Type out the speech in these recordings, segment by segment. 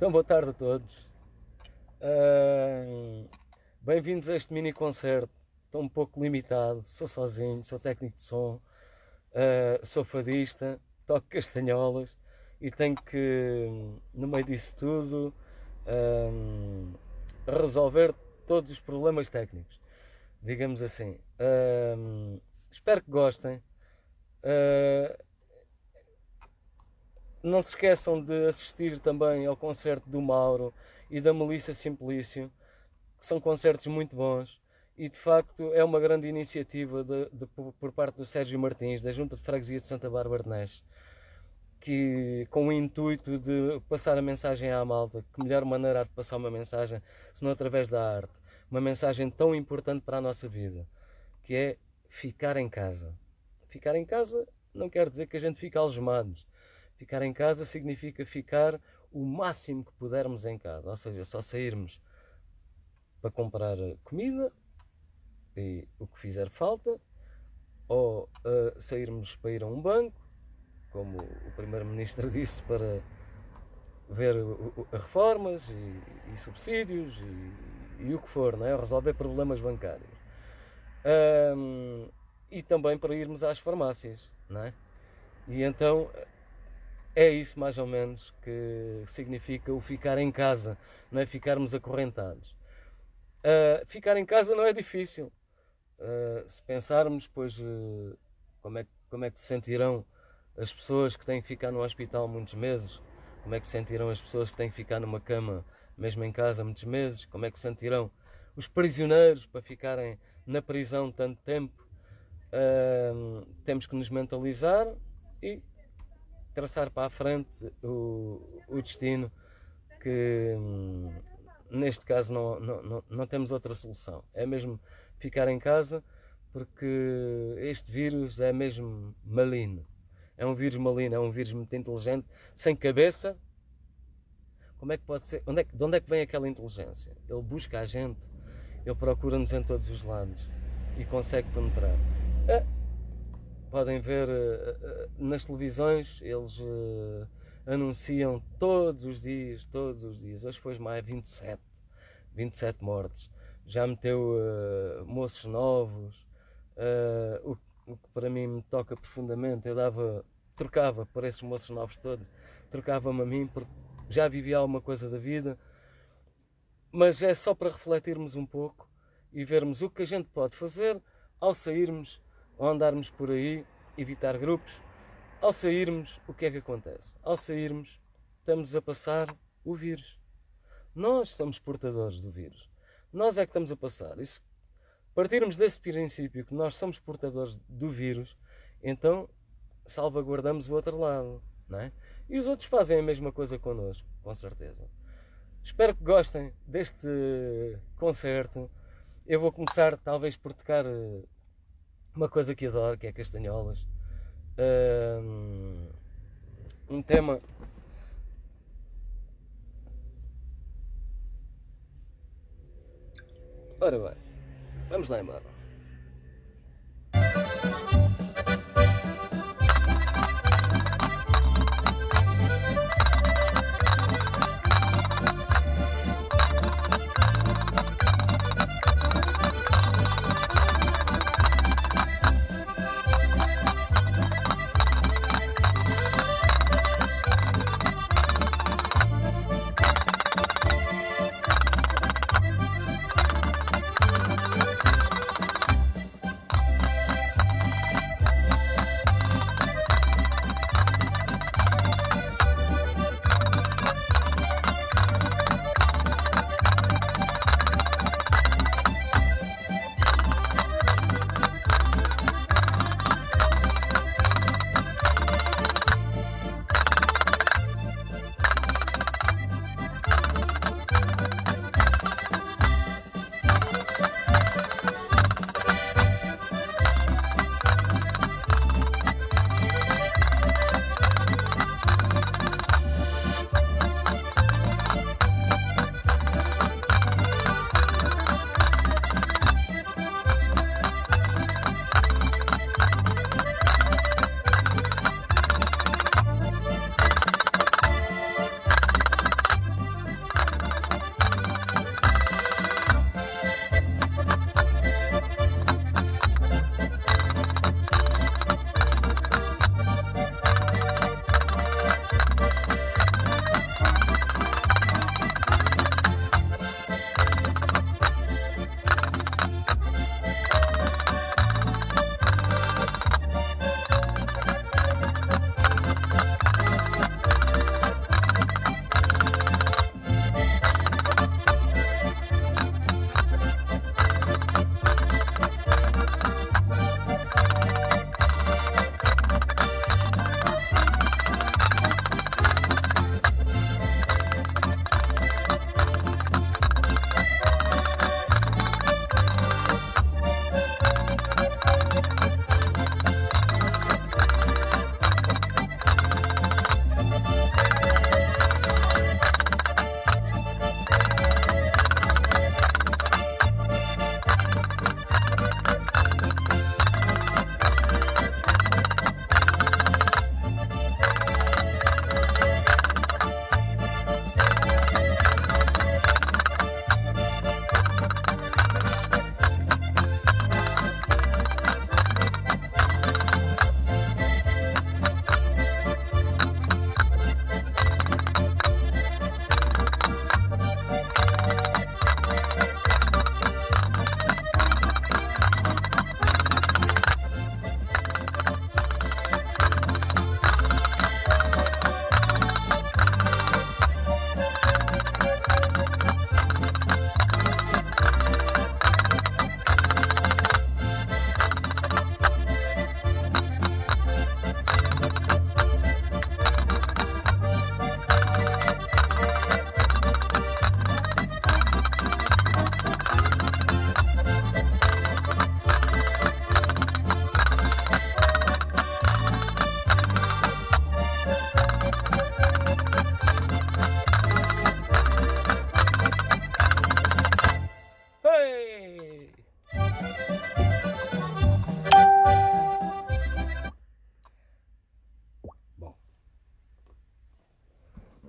Então, boa tarde a todos. Bem-vindos a este mini concerto. Estou um pouco limitado. Sou sozinho, sou técnico de som, sou fadista, toco castanholas e tenho que, no meio disso tudo, resolver todos os problemas técnicos, digamos assim. Espero que gostem. Não se esqueçam de assistir também ao concerto do Mauro e da Melissa Simplício, que são concertos muito bons e de facto é uma grande iniciativa por parte do Sérgio Martins, da Junta de Freguesia de Santa Bárbara de Neves, que com o intuito de passar a mensagem à malta. Que melhor maneira de passar uma mensagem se não através da arte, uma mensagem tão importante para a nossa vida, que é ficar em casa. Ficar em casa não quer dizer que a gente fique algemados. Ficar em casa significa ficar o máximo que pudermos em casa, ou seja, só sairmos para comprar comida e o que fizer falta, ou sairmos para ir a um banco, como o Primeiro-Ministro disse, para ver reformas e subsídios e o que for, não é? Resolver problemas bancários. E também para irmos às farmácias, não é? E então é isso mais ou menos que significa o ficar em casa, não é ficarmos acorrentados. Ficar em casa não é difícil. Se pensarmos, pois, como é que se sentirão as pessoas que têm que ficar no hospital muitos meses, como é que se sentirão as pessoas que têm que ficar numa cama, mesmo em casa, muitos meses, como é que se sentirão os prisioneiros para ficarem na prisão tanto tempo. Temos que nos mentalizar e traçar para a frente o destino, que neste caso não temos outra solução. É mesmo ficar em casa, porque este vírus é mesmo maligno. É um vírus maligno, é um vírus muito inteligente, sem cabeça. Como é que pode ser? De onde é que vem aquela inteligência? Ele busca a gente, ele procura-nos em todos os lados e consegue penetrar. Podem ver nas televisões, eles anunciam todos os dias. Hoje foi mais 27 mortes. Já meteu moços novos, o que para mim me toca profundamente. Eu trocava por esses moços novos todos, trocava-me a mim, porque já vivia alguma coisa da vida, mas é só para refletirmos um pouco e vermos o que a gente pode fazer ao sairmos, ao andarmos por aí, evitar grupos. Ao sairmos, o que é que acontece? Ao sairmos, estamos a passar o vírus. Nós somos portadores do vírus. Nós é que estamos a passar. E se partirmos desse princípio que nós somos portadores do vírus, então salvaguardamos o outro lado, não é? E os outros fazem a mesma coisa connosco, com certeza. Espero que gostem deste concerto. Eu vou começar talvez por tocar uma coisa que adoro, que é castanholas. Um tema. Ora bem, vamos lá embora.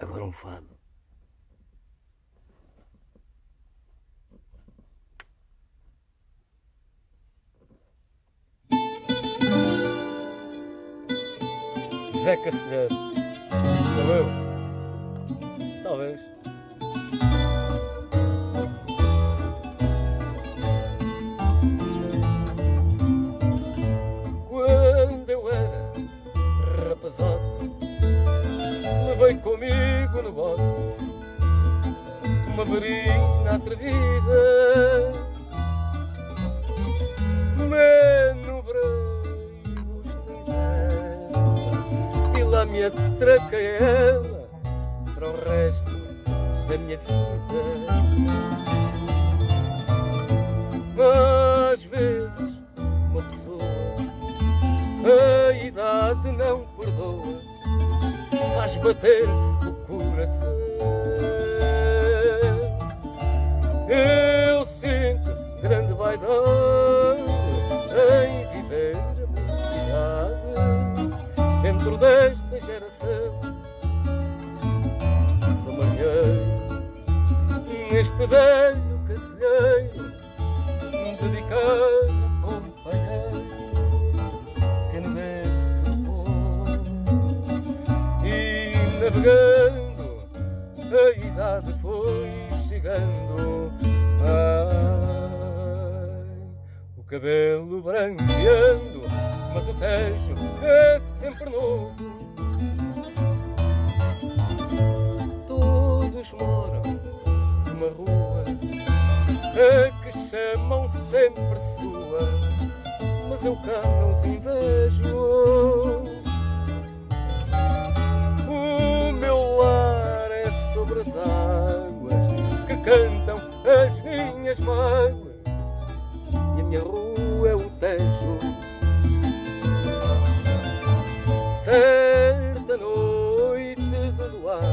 Agora um fado. Zé Cacilheiro. Sou eu. Talvez. Quando eu era rapazote, levei comigo no bote uma verina atrevida. Manobrei e gostei dela, e lá me atraquei a ela para o resto da minha vida. Às vezes uma pessoa, a idade não perdoa, faz bater o coração. Eu sinto grande vaidade em viver a mocidade dentro desta geração. Sou marinheiro neste velho cacilheiro, dedicado companheiro, pequeno berço do povo. E navegando a idade foi chegando. Ai, o cabelo branqueando, mas o Tejo é sempre novo. Todos moram numa rua que chamam sempre sua, mas eu cá não os invejo. O meu lar é sobre as águas que cantam as minhas mágoas, e a minha rua é o Tejo. Certa noite de luar,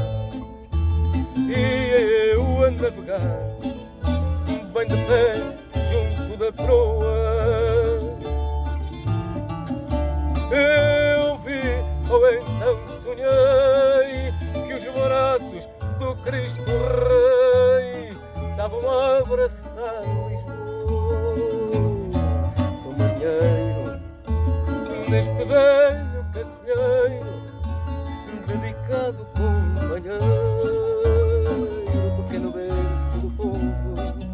e eu a navegar bem de pé junto da proa, eu vi, ou então sonhei, que os braços do Cristo Rei davam a abraçar Lisboa. Sou marinheiro neste velho cacilheiro, dedicado companheiro, pequeno berço do povo.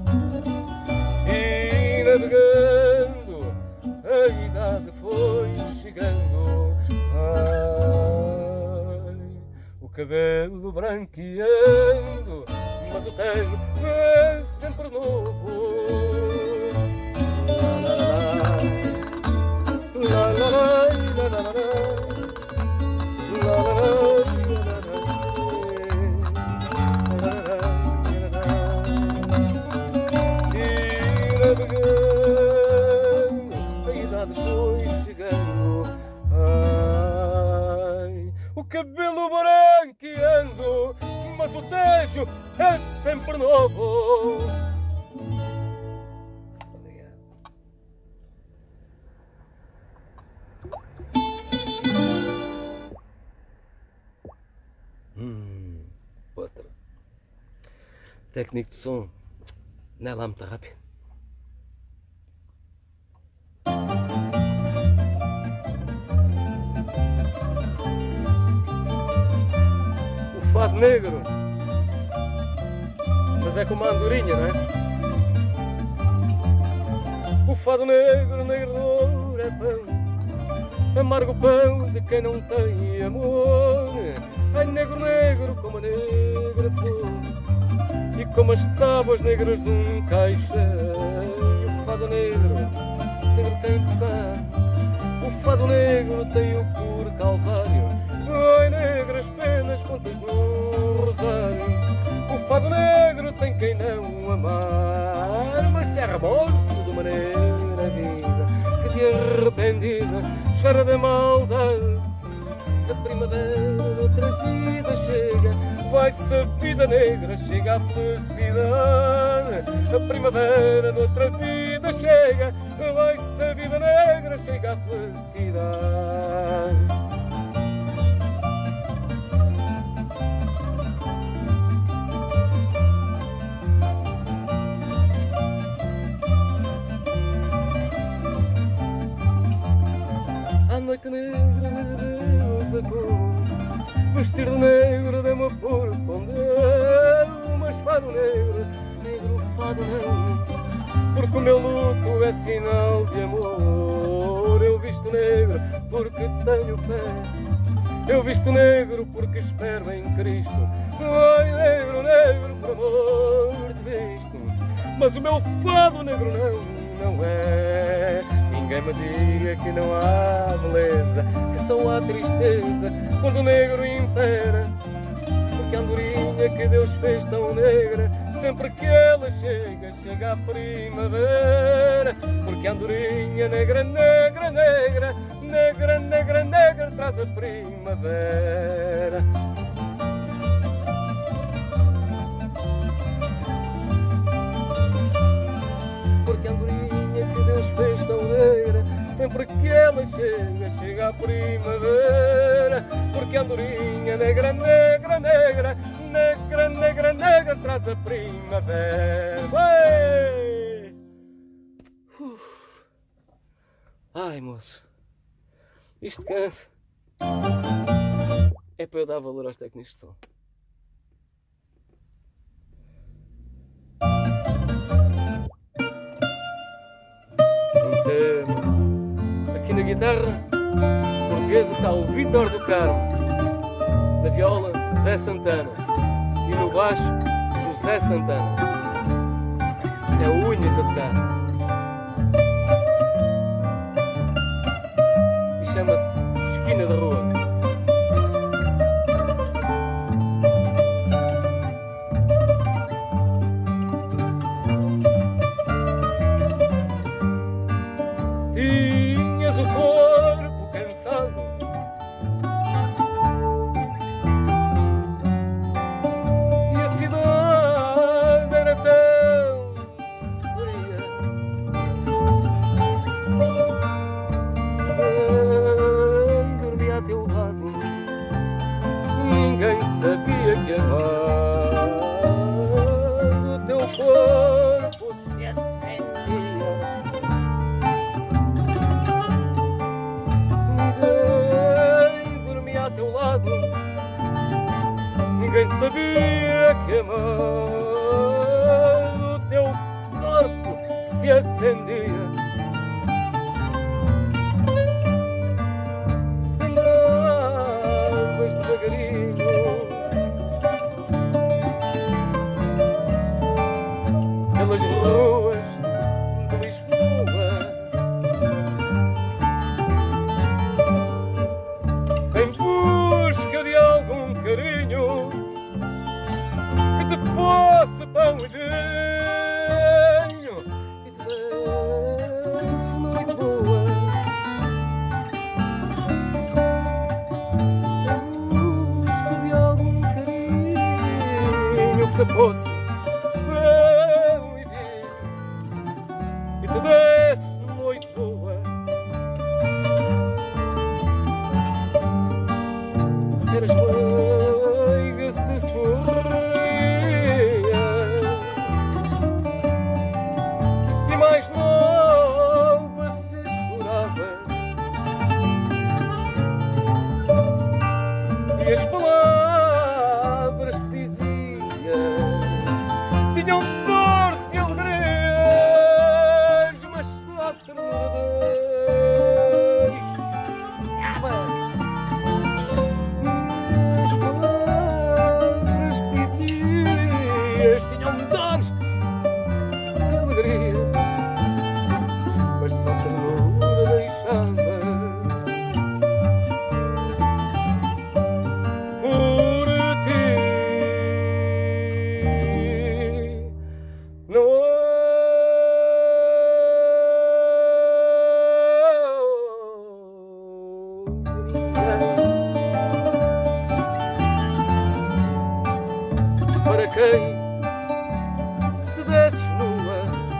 E navegando a idade foi chegando. Ai, o cabelo branqueando, mas o Tejo é sempre novo. La la la, la la la, la la la, e navegando a idade foi chegando. Ai, o cabelo branqueando, mas o Tejo é sempre novo. Outra. Técnico de som, não é lá muito rápido. O fado negro, mas é como a andorinha, não é? O fado negro, negro é pão, amargo pão de quem não tem amor. Ai, negro, negro, como a negra flor, e como as tábuas negras de um caixão. O fado negro, negro tem tocar, o fado negro tem o puro calvário. Ai, negras penas, pontas do rosário. O fado negro tem quem não amar, mas se arrebouça de maneira viva, que de arrependida chora de maldade. A primavera de outra vida chega, vai-se a vida negra, chega a felicidade. A primavera de outra vida chega, vai-se a vida negra, chega a felicidade. vestir de negro, dê-me por condeno, mas fado negro, negro fado não, porque o meu luto é sinal de amor. Eu visto negro porque tenho fé, eu visto negro porque espero em Cristo. Ai, negro, negro, por amor te visto, mas o meu fado negro não é. Ninguém me diga que não há beleza, que só há tristeza quando o negro impera, porque a andorinha que Deus fez tão negra, sempre que ela chega a primavera, porque a andorinha negra, negra, negra, negra, negra, negra, traz a primavera. Porque a andorinha que Deus fez tão negra, sempre que ela chega a primavera, porque a andorinha negra, negra, negra, negra, negra, negra, traz a primavera. Ai, moço, isto cansa. É para eu dar valor aos técnicos de som. Aqui na guitarra portuguesa está o Vítor do Carmo, na viola Zé Santana e no baixo José Santana. É o Unhas a tocar e chama-se Esquina da Rua. Tinhas o corpo cansado, e a cidade era tão fria. Ninguém dormia a teu lado, ninguém sabia que amar o teu corpo se acendia. Ninguém sabia que amar o teu corpo se acendia. Andavas devagarinho pelas ruas de Lisboa, em busca de algum carinho que te fosse pão e vinho e te desse noite boa. Em busca de algum carinho que te fosse pão e vinho e te desse noite boa. Eras meiga se sorria e mais nova se chorava, e as palavras que dizia tinham dores e alegrias, mas só ternura. Para quem te desses nua,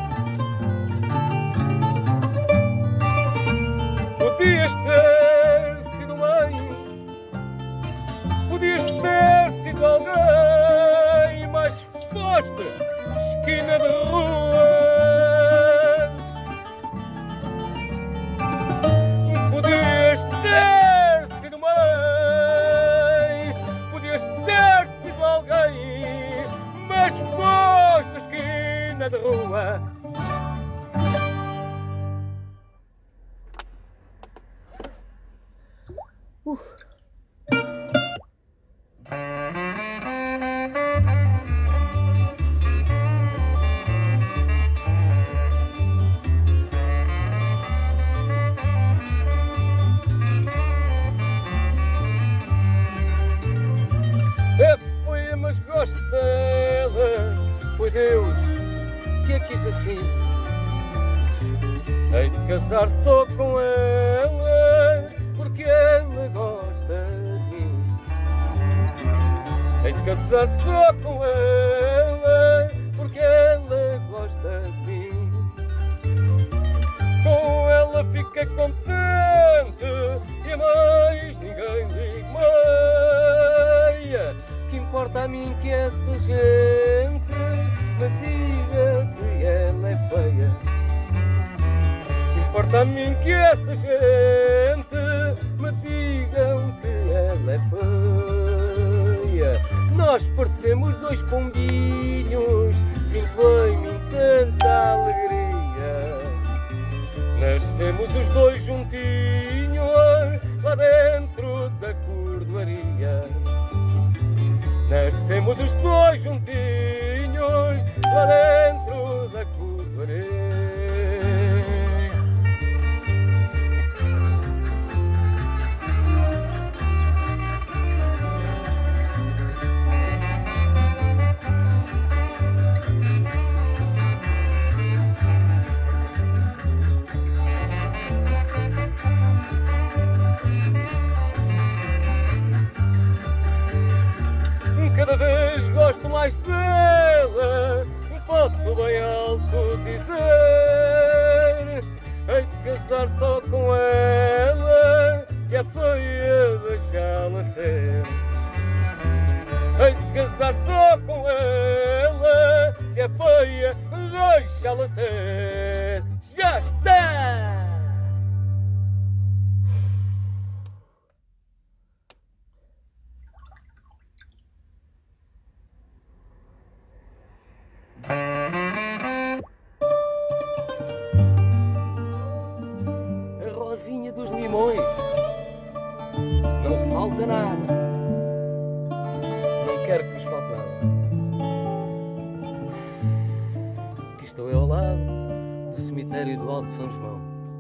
podias ter sido mãe, podias ter sido alguém, mas foste esquina de rua. Podias ter sido mãe, menina de rua. Mas gosto dela, foi Deus que a quis assim. Hei de casar só com ela, porque ela gosta de mim. Hei de casar só com ela, porque ela gosta de mim. Com ela fiquei contente e a mais ninguém digo meia. Que importa a mim que essa gente me diga que ela é feia. Que importa a mim que essa gente me digam que ela é feia. Nós parecemos dois pombinhos, simplesmente tanta alegria. Nascemos os dois juntinhos lá dentro da cordoaria. Nascemos os dois juntinhos lá dentro da cordoaria. Cada vez gosto mais dela, posso bem alto dizer. Hei de casar só com ela, se é feia deixá-la ser. Hei de casar só com ela, se é feia deixá-la ser. Já está! A Rosinha dos Limões, não falta nada, não quero que vos falte nada. Aqui estou eu ao lado do cemitério do Alto São João.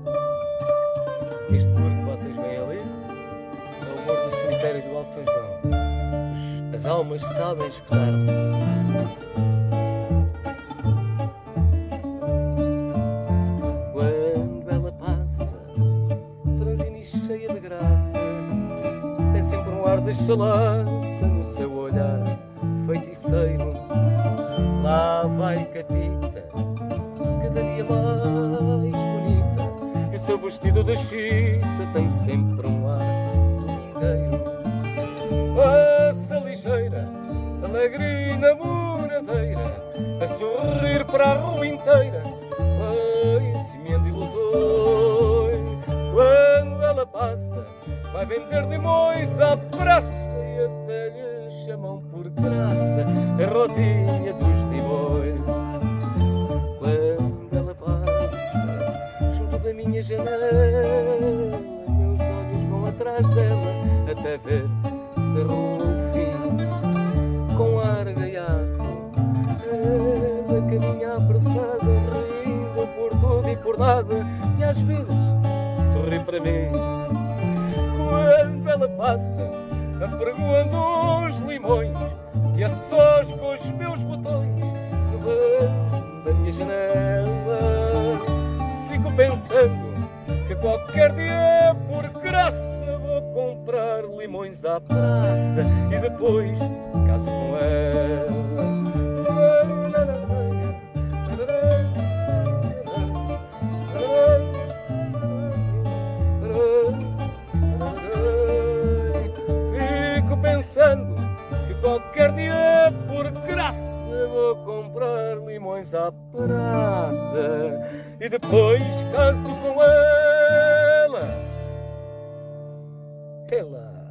Este muro que vocês veem ali é o muro do cemitério do Alto São João. As almas sabem escutar. De chalaça no seu olhar feiticeiro. Lá vai Catita, cada dia mais bonita, e o seu vestido de chita tem sempre um ar domingueiro. Passa ligeira, alegre e namoradeira, a sorrir para a rua inteira, vai semeando ilusões. Quando ela passa, vai vender limões à praça e até lhe chamam por graça a Rosinha dos Limões. Quando ela passa junto da minha janela, meus olhos vão atrás dela até ver da rua o fim. Com ar gaiato ela caminha apressada, rindo por tudo e por nada, e às vezes sorri para mim. Quando ela passa, apregoando os limões, e a sós com os meus botões, da minha janela, fico pensando que qualquer dia, por graça, vou comprar limões à praça e depois caso com ela. Pensando que qualquer dia, por graça, vou comprar limões à praça e depois caso com ela. Ela.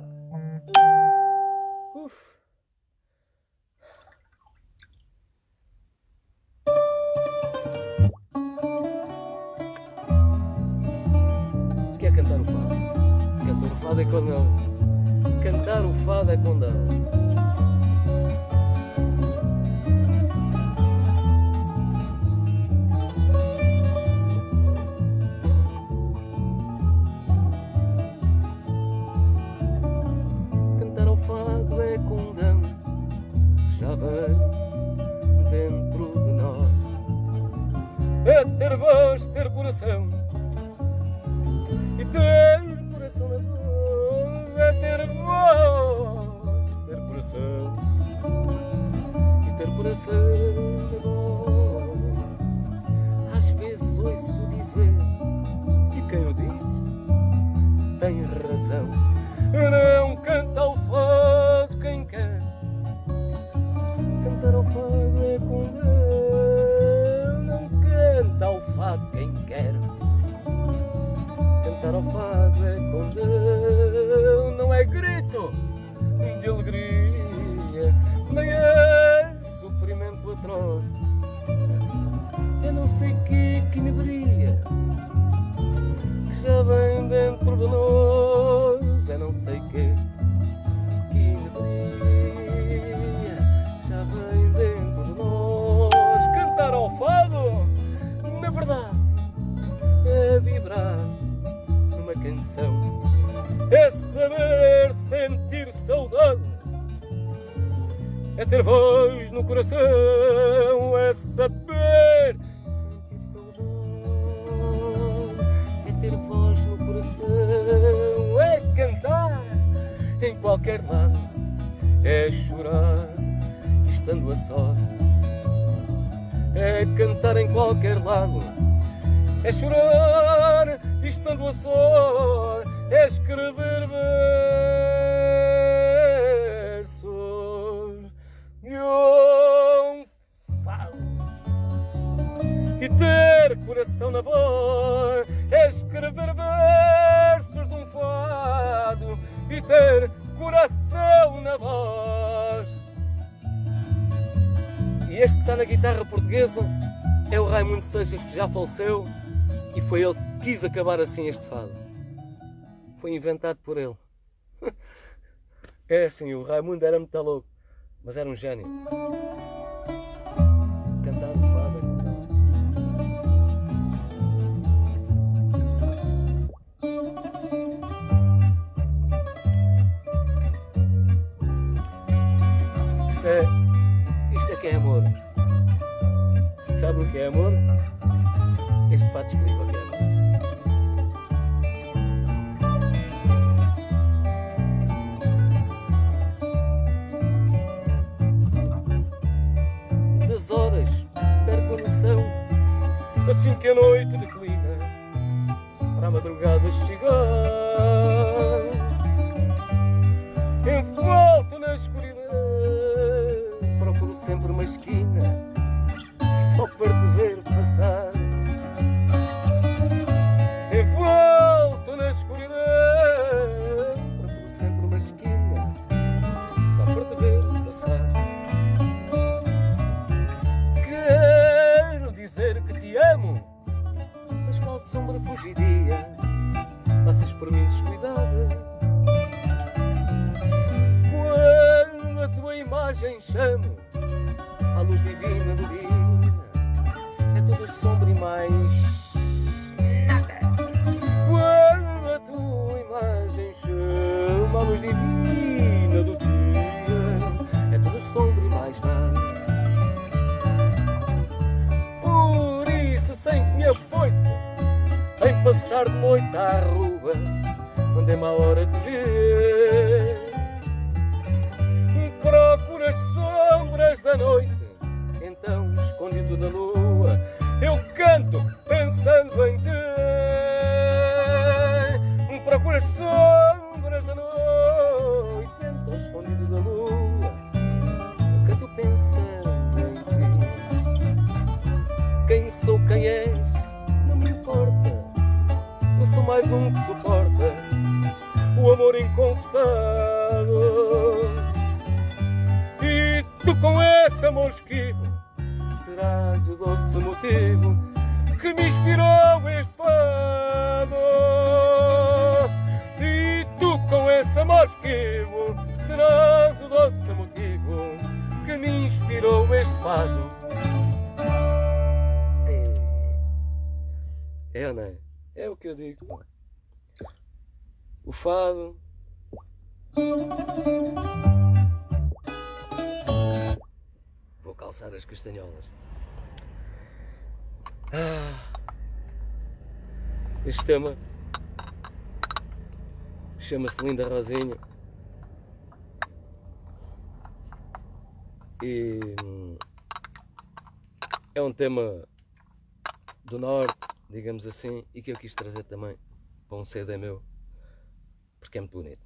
Uf. fado é condão. Cantar o fado é condão. Cantar o fado é condão, já vem dentro de nós. É ter voz, ter coração e ter coração na voz. É ter voz, ter coração e ter coração na voz. Às vezes ouço dizer, e quem o diz tem razão: não canta ao fado quem quer. Cantar ao fado é condão. Não canta ao fado quem quer. Cantar ao fado é condão. Não é grito de alegria, nem é sofrimento atroz. Eu não sei que inebria, que já vem dentro de nós. Eu não sei que inebria, já vem dentro de nós. Cantar ao fado, na verdade, é vibrar numa canção, é saber sentir saudade, é ter voz no coração, é saber sentir saudade, é ter voz no coração, é cantar em qualquer lado, é chorar estando a sós, é cantar em qualquer lado, é chorar estando a sós, é escrever versos de um fado e ter coração na voz, é escrever versos de um fado e ter coração na voz. E este que está na guitarra portuguesa é o Raimundo Seixas, que já faleceu, e foi ele que quis acabar assim este fado. Foi inventado por ele. É assim, o Raimundo era muito louco, mas era um gênio. Cantar o fado é condão. Isto é que é amor. Sabe o que é amor? Este fado explica o que é amor. Das horas perco a noção, assim que a noite declina, para a madrugada chegar, envolto na escuridão, procuro sempre uma esquina só para te ver passar. Envolto na escuridão, procuro sempre uma esquina só para te ver passar. Quero dizer que te amo, mas qual sombra fugidia passas por mim descuidada. Quando a tua imagem chamo à luz divina do dia, é tudo sombra e mais nada. Quando a tua imagem chama à luz divina do dia, é tudo sombra e mais nada. Por isso, sem que me afoite, vem passar de noite à rua, onde é má hora de ver. Procuras sombras da noite, então escondido da lua, eu canto pensando em ti. Procuras sombras da noite, então escondido da lua, eu canto pensando em ti. Quem sou, quem és, não me importa, eu sou mais um que suporta o amor inconfessado. E tu, com esse amor esquivo, serás o doce motivo que me inspirou este fado. E tu, esse amor esquivo, serás o doce motivo que me inspirou este fado. É ou não é? É o que eu digo, pá. O fado. Vou calçar as castanholas. Este tema chama-se Linda Rosinha e é um tema do norte, digamos assim, e que eu quis trazer também para um CD meu, porque é muito bonito.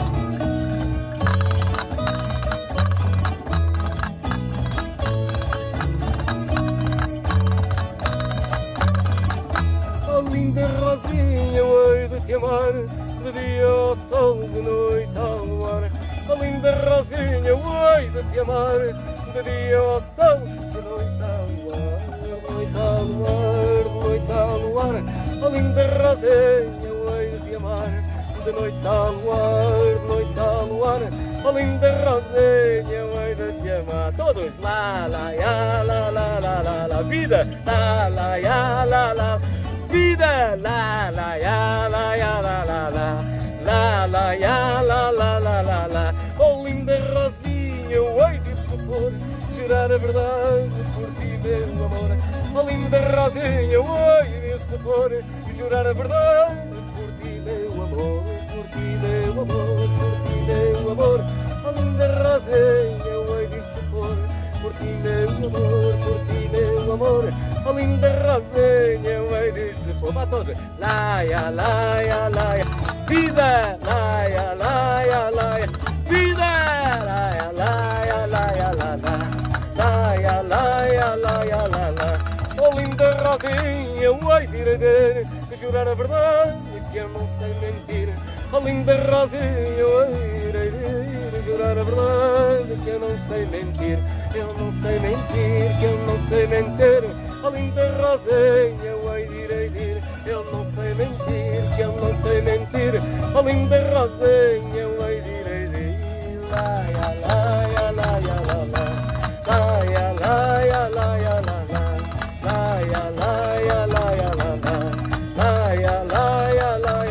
Oh linda Rosinha, eu hei de te amar, de dia ao sol, de noite ao luar. Oh linda Rosinha, eu hei de te amar, de dia ao sol, de noite ao luar. De noite ao luar, de noite ao luar. Oh linda Rosinha, eu hei de te amar, de noite ao luar, de noite ao luar. Oh linda Rosinha, eu hei de te amar. Todos lá, lá, ya, lá, lá, lá, lá, lá. Vida, lá, lá, ya, lá, lá. Vida, la la ya, la ya, la la la, la la ya, la la la la la. Oh linda Rosinha, eu hei de supor, jurar a verdade por ti, meu amor. Oh linda Rosinha, eu hei de supor, jurar a verdade por ti, meu amor, por ti, meu amor, por ti, meu amor. Oh linda Rosinha, eu hei de supor, por ti, meu amor, por ti, meu amor. Oh linda Rosinha, eu hei de supor. Vá todos. Laia, laia, laia. Vida, laia, laia, laia. Vida, laia, laia, laia, la, la. Laia, laia, laia, la, la. Oh linda Rosinha, eu hei de ir jurar a verdade que eu não sei mentir. Oh linda Rosinha, eu hei de ir jurar a verdade que eu não sei mentir. Eu não sei mentir, que eu não sei mentir. Oh linda Rosinha, eu hei de ir. Eu não sei mentir, que eu não sei mentir. Oh linda Rosinha, eu hei de ir. Laia, laia, laia, la, la. Laia, laia, laia, la, la. Laia, laia, laia, la, la. Laia, laia, laia.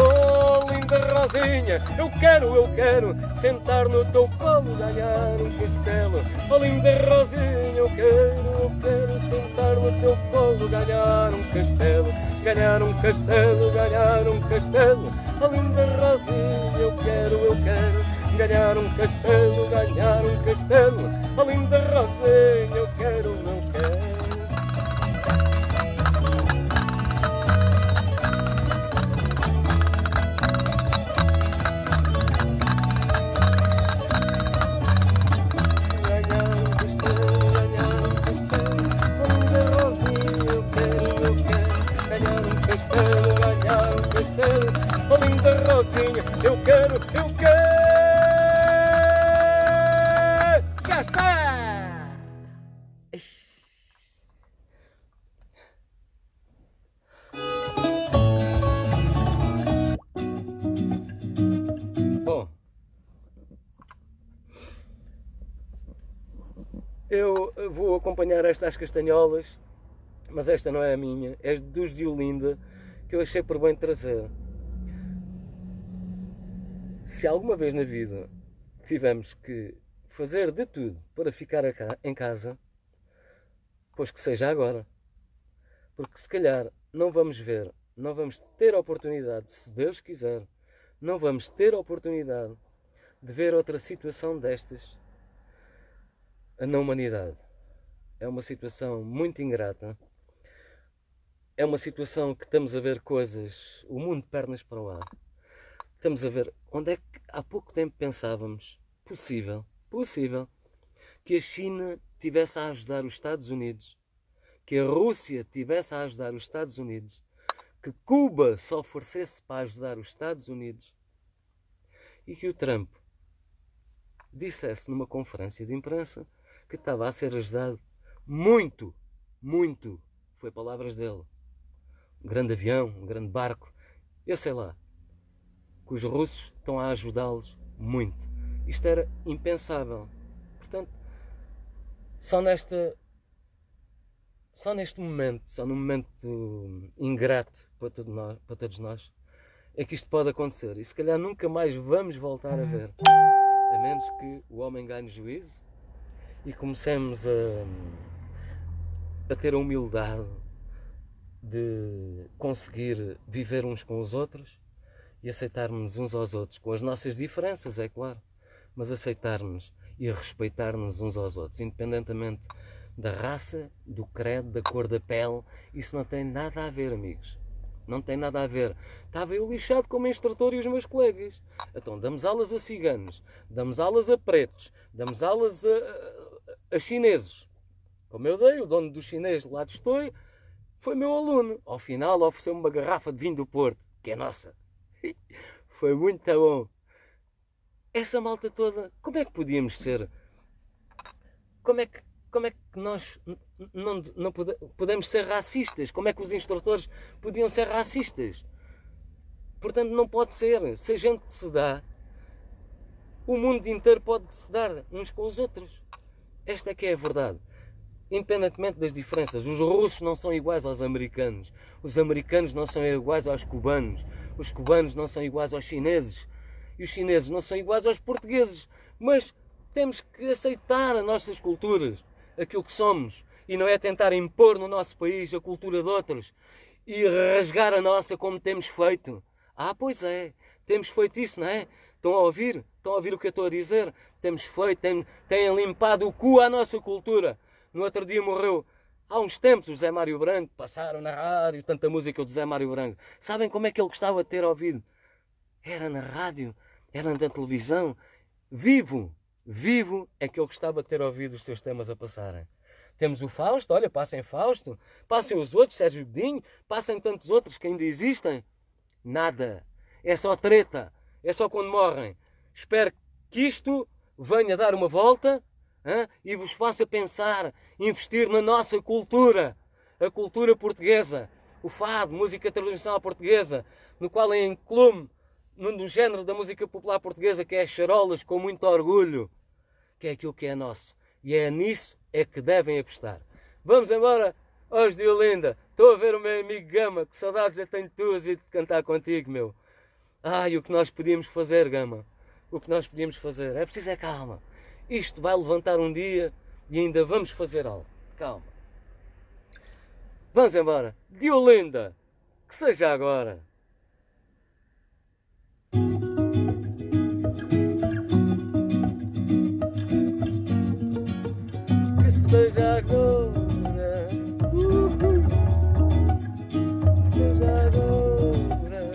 Oh linda Rosinha, eu quero sentar no teu colo, ganhar um castelo. Oh linda Rosinha, eu quero sentar no teu colo, ganhar um castelo. Ganhar um castelo, ganhar um castelo. Oh linda Rosinha, eu quero ganhar um castelo, ganhar um castelo. Oh linda Rosinha, eu quero. Oh linda Rosinha, eu quero. Já está! Bom, eu vou acompanhar estas castanholas, mas esta não é a minha, é dos de Olinda, que eu achei por bem trazer. Se alguma vez na vida tivemos que fazer de tudo para ficar em casa, pois que seja agora. Porque se calhar não vamos ter a oportunidade, se Deus quiser, não vamos ter a oportunidade de ver outra situação destas na humanidade. É uma situação muito ingrata. É uma situação que estamos a ver coisas, o mundo de pernas para o ar. Estamos a ver onde é que há pouco tempo pensávamos possível que a China tivesse a ajudar os Estados Unidos, que a Rússia tivesse a ajudar os Estados Unidos, que Cuba se oferecesse para ajudar os Estados Unidos e que o Trump dissesse numa conferência de imprensa que estava a ser ajudado muito, foi palavras dele, um grande avião, um grande barco, eu sei lá. que os russos estão a ajudá-los muito. Isto era impensável. Portanto, só neste momento, só num momento ingrato para todos nós, é que isto pode acontecer. E se calhar nunca mais vamos voltar a ver. A menos que o homem ganhe juízo e comecemos a ter a humildade de conseguir viver uns com os outros e aceitarmos uns aos outros, com as nossas diferenças, é claro, mas aceitarmos e respeitar-nos uns aos outros, independentemente da raça, do credo, da cor da pele. Isso não tem nada a ver, amigos. Não tem nada a ver. Estava eu lixado como instrutor e os meus colegas. Então damos aulas a ciganos, damos aulas a pretos, damos aulas a chineses. Como eu dei, o dono do chinês lá de Estou foi meu aluno. Ao final ofereceu-me uma garrafa de vinho do Porto, que é nossa. Foi muito bom. Essa malta toda, como é que podíamos ser? Como é que nós não podemos ser racistas? Como é que os instrutores podiam ser racistas? Portanto, não pode ser. Se a gente se dá, o mundo inteiro pode se dar uns com os outros. Esta é que é a verdade. Independentemente das diferenças, os russos não são iguais aos americanos. Os americanos não são iguais aos cubanos. Os cubanos não são iguais aos chineses. E os chineses não são iguais aos portugueses. Mas temos que aceitar as nossas culturas, aquilo que somos, e não é tentar impor no nosso país a cultura de outros e rasgar a nossa como temos feito. Ah, pois é, temos feito isso, não é? Estão a ouvir? Estão a ouvir o que eu estou a dizer? Temos feito, têm limpado o cu à nossa cultura. No outro dia morreu, há uns tempos, o Zé Mário Branco, passaram na rádio tanta música do Zé Mário Branco. Sabem como é que ele gostava de ter ouvido? Era na rádio, era na televisão, vivo é que eu gostava de ter ouvido os seus temas a passarem. Temos o Fausto, olha, passem Fausto, passem os outros, Sérgio Godinho, passem tantos outros que ainda existem. Nada. É só treta. É só quando morrem. Espero que isto venha dar uma volta, e vos faça pensar, investir na nossa cultura, a cultura portuguesa, o fado, música tradicional portuguesa, no qual eu incluo no género da música popular portuguesa, que é as charolas, com muito orgulho, que é aquilo que é nosso. E é nisso é que devem apostar. Vamos embora aos de Olinda. Estou a ver o meu amigo Gama, que saudades eu tenho de tuas e de cantar contigo, meu. Ai, o que nós podíamos fazer, Gama. O que nós podíamos fazer. É preciso calma. Isto vai levantar um dia e ainda vamos fazer algo. Calma. Vamos embora. De Olinda. Que seja agora. Que seja agora. Que seja agora.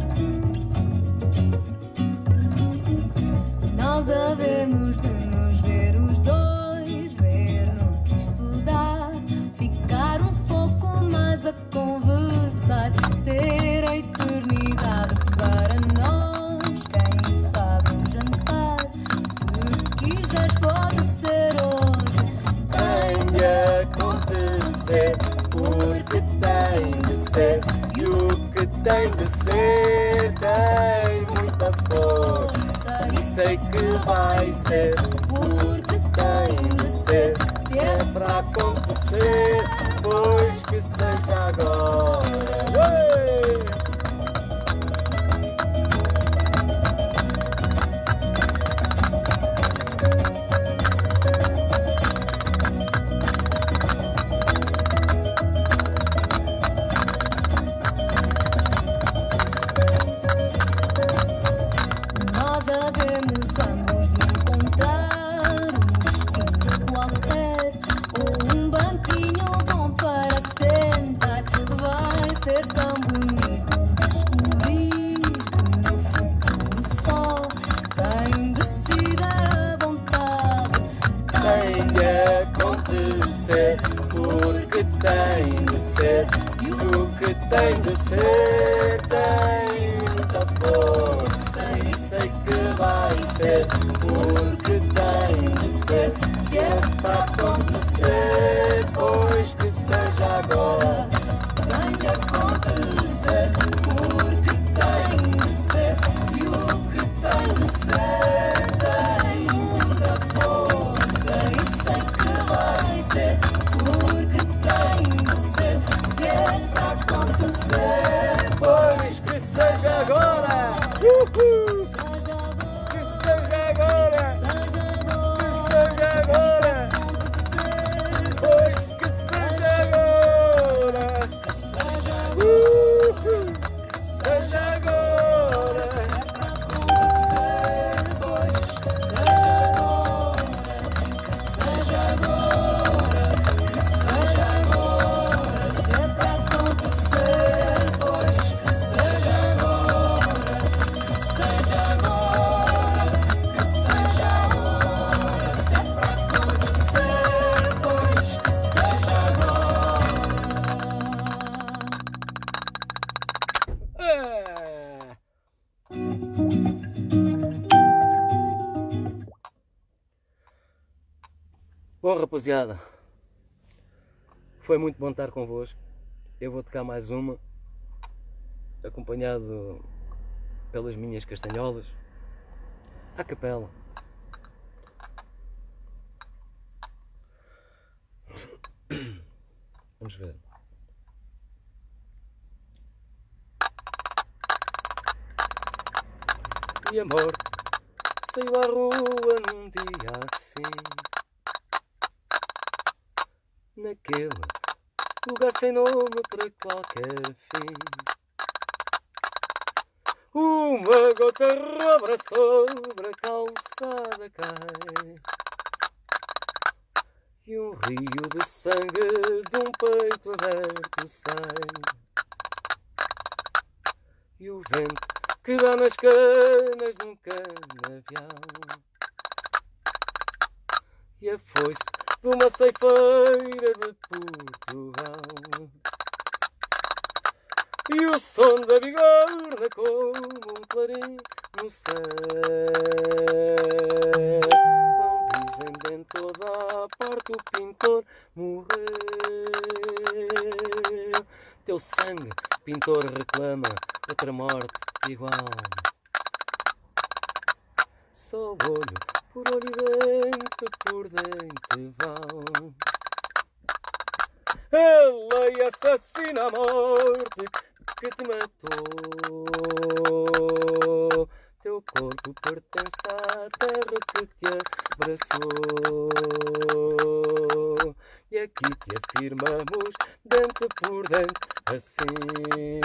Nós havemos de nos ver os dois, ver no que isto dá, ficar um pouco mais a conversar, ter a eternidade para nós. Quem sabe um jantar, se quiseres pode ser hoje. Tem de acontecer, porque tem de ser. E o que tem de ser tem muita força. E sei que vai ser, porque tem de ser. Se é para acontecer, pois que seja agora. Ei! Nós havemos ambos de encontrar um destino qualquer, ou um banquinho bom para sentar. Vai ser tão bonito descobrir que no futuro só tem de se dar à vontade. Tem de acontecer, porque tem de ser. E o que tem de ser tem muita força. E sei que vai ser, porque tem de ser. Se é para acontecer, pois que seja agora. Tem de acontecer, porque tem de ser. E Então, rapaziada, foi muito bom estar convosco. Eu vou tocar mais uma, acompanhado pelas minhas castanholas, à capela. Vamos ver. E a morte saiu à rua num dia assim, naquele lugar sem nome para qualquer fim. Uma gota rubra sobre a calçada cai, e um rio de sangue de um peito aberto sai, e o vento que dá nas canas de um canavial, e a foice de uma ceifeira de Portugal, e o som da bigorna como um clarim no céu. Não dizem de em toda a parte o pintor morreu. Teu sangue, pintor, reclama outra morte igual. Só olho por olho e dente por dente vale. A lei assassina a morte que te matou. Teu corpo pertence à terra que te abraçou, e aqui te afirmamos dente por dente assim.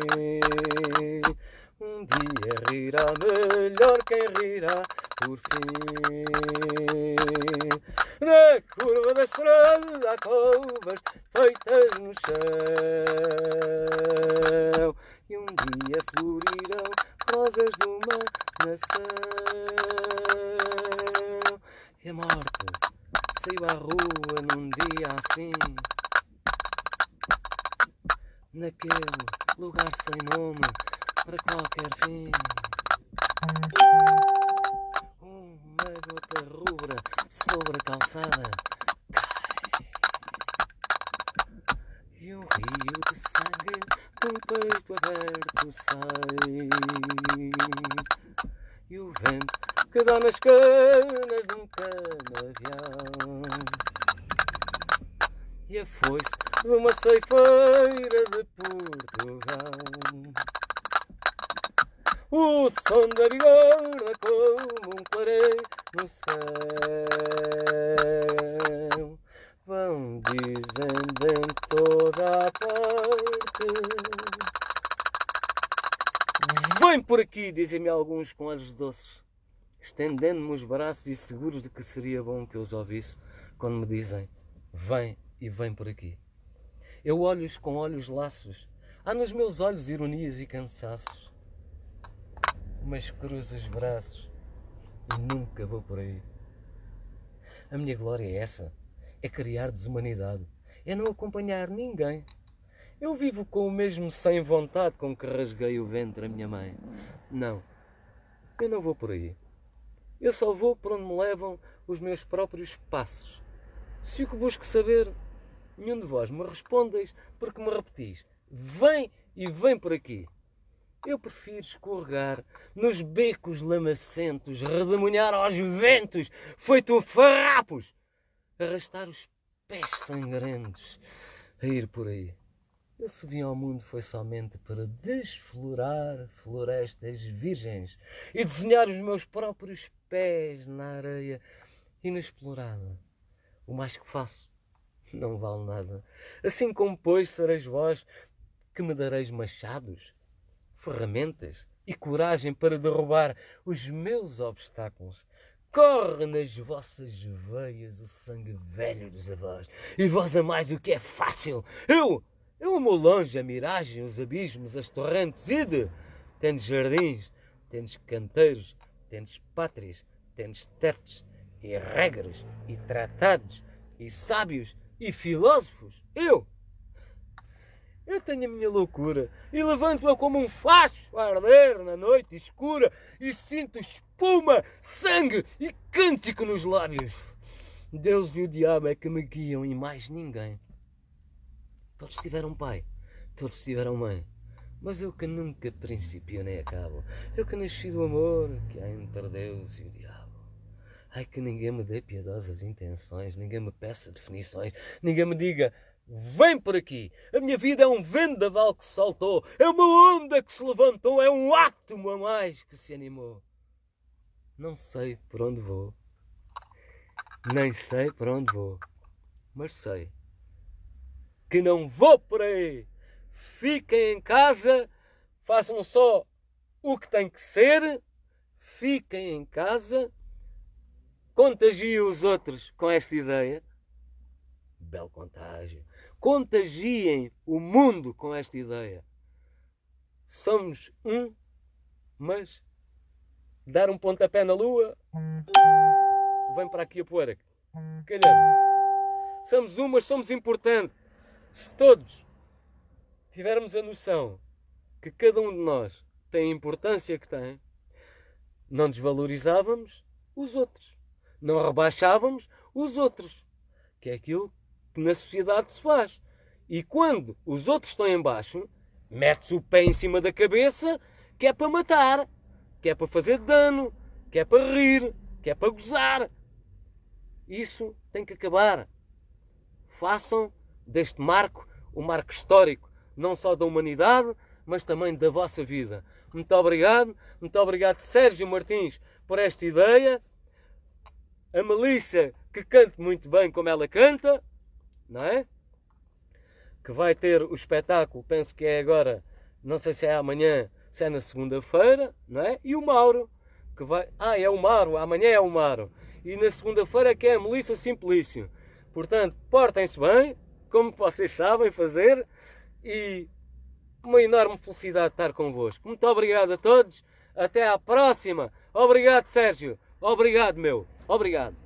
Um dia rirá melhor quem rirá por fim. Na curva da estrada há covas feitas no chão, e um dia florirão rosas de uma nação. E a morte saiu à rua num dia assim, naquele lugar sem nome para qualquer fim. Uma gota rubra sobre a calçada cai, e um rio de sangue de um peito aberto sai, e o vento que dá nas canas de um canavial, e a foice de uma ceifeira de Portugal, o som da bigorna como um clarim no céu. Vão dizendo em toda a parte. Vem por aqui, dizem-me alguns com olhos doces, estendendo-me os braços e seguros de que seria bom que eu os ouvisse quando me dizem: vem e vem por aqui. Eu olho-os com olhos laços, há nos meus olhos ironias e cansaços, mas cruzo os braços e nunca vou por aí. A minha glória é essa, é criar desumanidade, é não acompanhar ninguém. Eu vivo com o mesmo sem vontade com que rasguei o ventre a minha mãe. Não, eu não vou por aí. Eu só vou por onde me levam os meus próprios passos. Se o que busco saber, nenhum de vós me respondeis porque me repetis: vem e vem por aqui. Eu prefiro escorregar nos becos lamacentos, redemoinhar aos ventos, feito farrapos, arrastar os pés sangrentos, a ir por aí. Eu se vim ao mundo foi somente para desflorar florestas virgens e desenhar os meus próprios pés na areia inexplorada. O mais que faço não vale nada. Assim como, pois, sereis vós que me dareis machados, ferramentas e coragem para derrubar os meus obstáculos. Corre nas vossas veias o sangue velho dos avós, e vós amais o que é fácil. Eu amo longe a miragem, os abismos, as torrentes, ide. Tendes jardins, tendes canteiros, tendes pátrias, tendes tetos e regras e tratados e sábios e filósofos. Eu tenho a minha loucura e levanto-a como um facho a arder na noite escura e sinto espuma, sangue e cântico nos lábios. Deus e o diabo é que me guiam e mais ninguém. Todos tiveram pai, todos tiveram mãe. Mas eu que nunca princípio nem acabo. Eu que nasci do amor que há entre Deus e o diabo. Ai, que ninguém me dê piedosas intenções, ninguém me peça definições, ninguém me diga, vem por aqui. A minha vida é um vendaval que se saltou, é uma onda que se levantou, é um átomo a mais que se animou. Não sei por onde vou, nem sei por onde vou, mas sei que não vou por aí. Fiquem em casa, façam só o que tem que ser, fiquem em casa, contagiem os outros com esta ideia. Belo contágio. Contagiem o mundo com esta ideia. Somos um, mas dar um pontapé na lua, vem para aqui a poeira. Calhando. Somos um, mas somos importantes. Se todos tivermos a noção que cada um de nós tem a importância que tem, não desvalorizávamos os outros, não rebaixávamos os outros, que é aquilo que na sociedade se faz. E quando os outros estão em baixo, mete-se o pé em cima da cabeça, que é para matar, que é para fazer dano, que é para rir, que é para gozar. Isso tem que acabar. Façam deste marco um marco histórico, não só da humanidade, mas também da vossa vida. Muito obrigado Sérgio Martins por esta ideia. A Melissa, que canta muito bem como ela canta, não é? Que vai ter o espetáculo, penso que é agora, não sei se é amanhã, se é na segunda-feira, não é? E o Mauro, que vai... é o Mauro, amanhã é o Mauro. E na segunda-feira que é a Melissa Simplício. Portanto, portem-se bem, como vocês sabem fazer, e uma enorme felicidade estar convosco. Muito obrigado a todos, até à próxima. Obrigado, Sérgio. Obrigado, meu. Obrigado.